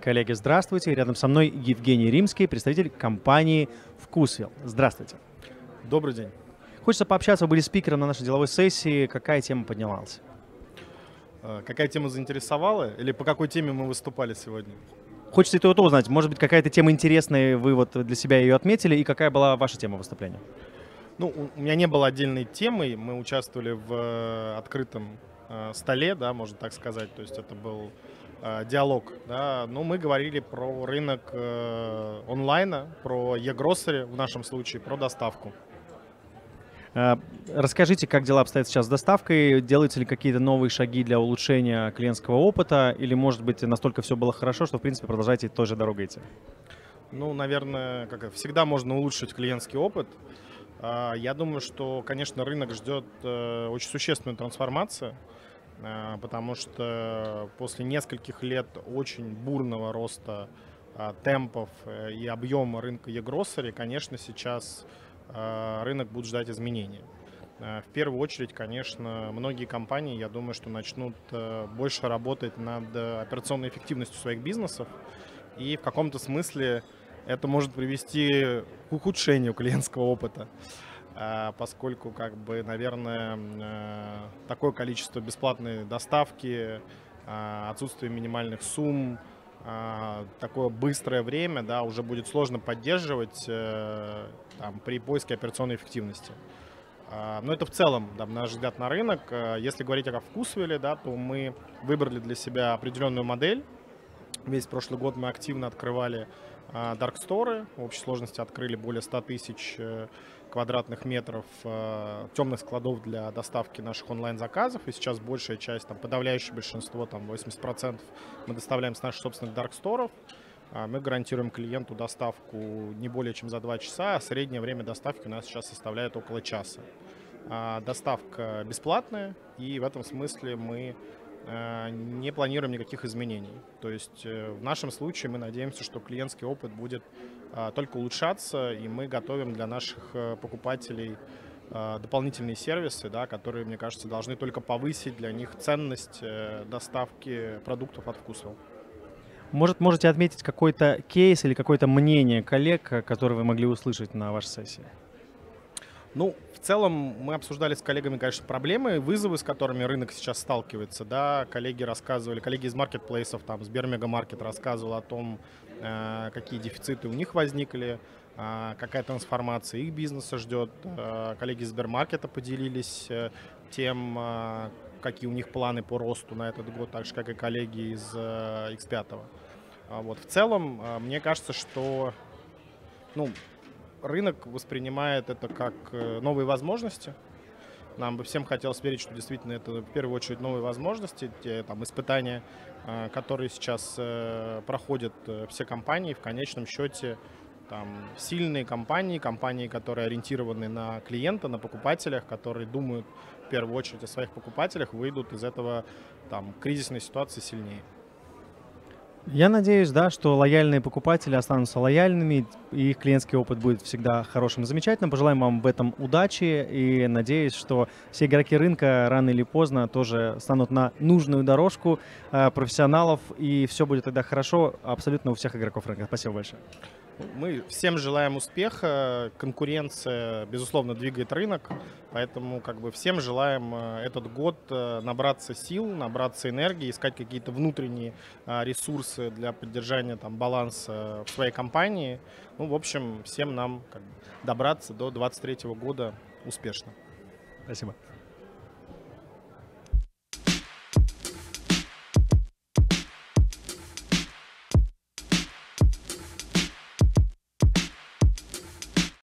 Коллеги, здравствуйте. Рядом со мной Евгений Римский, представитель компании «Вкусвилл». Здравствуйте. Добрый день. Хочется пообщаться, вы были спикером на нашей деловой сессии. Какая тема поднималась? Какая тема заинтересовала или по какой теме мы выступали сегодня? Хочется и то узнать. Может быть, какая-то тема интересная, вы вот для себя ее отметили, и какая была ваша тема выступления? Ну, у меня не было отдельной темы, мы участвовали в открытом столе, да, можно так сказать, то есть это был диалог, да, но мы говорили про рынок онлайна, про e-grocery в нашем случае, про доставку. Расскажите, как дела обстоят сейчас с доставкой? Делаете ли какие-то новые шаги для улучшения клиентского опыта? Или, может быть, настолько все было хорошо, что, в принципе, продолжаете той же дорогой идти? Ну, наверное, всегда можно улучшить клиентский опыт. Я думаю, что, конечно, рынок ждет очень существенную трансформацию, потому что после нескольких лет очень бурного роста темпов и объема рынка e-grocery, конечно, сейчас рынок будет ждать изменений. В первую очередь, конечно, многие компании, я думаю, что начнут больше работать над операционной эффективностью своих бизнесов, и в каком-то смысле это может привести к ухудшению клиентского опыта, поскольку, наверное, такое количество бесплатной доставки, отсутствие минимальных сумм, такое быстрое время, да, уже будет сложно поддерживать при поиске операционной эффективности. Но это в целом, да, наш взгляд на рынок. Если говорить о Вкусвилле, да, то мы выбрали для себя определенную модель. Весь прошлый год мы активно открывали дарксторы. В общей сложности открыли более 100 тысяч квадратных метров темных складов для доставки наших онлайн-заказов. И сейчас большая часть, подавляющее большинство, 80% мы доставляем с наших собственных дарксторов. Мы гарантируем клиенту доставку не более чем за 2 часа, а среднее время доставки у нас сейчас составляет около часа. Доставка бесплатная, и в этом смысле мы не планируем никаких изменений. То есть в нашем случае мы надеемся, что клиентский опыт будет только улучшаться, и мы готовим для наших покупателей дополнительные сервисы, да, которые, мне кажется, должны только повысить для них ценность доставки продуктов от Вкусвилл. Может, можете отметить какой-то кейс или какое-то мнение коллег, которое вы могли услышать на вашей сессии? Ну, в целом мы обсуждали с коллегами, конечно, проблемы, вызовы, с которыми рынок сейчас сталкивается. Да, коллеги рассказывали, коллеги из маркетплейсов, Сбермегамаркет рассказывал о том, какие дефициты у них возникли, какая трансформация их бизнеса ждет. Коллеги из Сбермаркета поделились тем, какие у них планы по росту на этот год, так же, как и коллеги из X5. Вот. В целом, мне кажется, что рынок воспринимает это как новые возможности. Нам бы всем хотелось верить, что действительно это в первую очередь новые возможности, те испытания, которые сейчас проходят все компании. В конечном счете сильные компании, которые ориентированы на клиента, на покупателях, которые думают в первую очередь о своих покупателях, выйдут из этого кризисной ситуации сильнее. Я надеюсь, да, что лояльные покупатели останутся лояльными, и их клиентский опыт будет всегда хорошим и замечательным. Пожелаем вам в этом удачи, и надеюсь, что все игроки рынка рано или поздно тоже станут на нужную дорожку профессионалов, и все будет тогда хорошо абсолютно у всех игроков рынка. Спасибо большое. Мы всем желаем успеха. Конкуренция, безусловно, двигает рынок. Поэтому всем желаем этот год набраться сил, набраться энергии, искать какие-то внутренние ресурсы для поддержания баланса в своей компании. В общем, всем нам добраться до 2023 года успешно. Спасибо.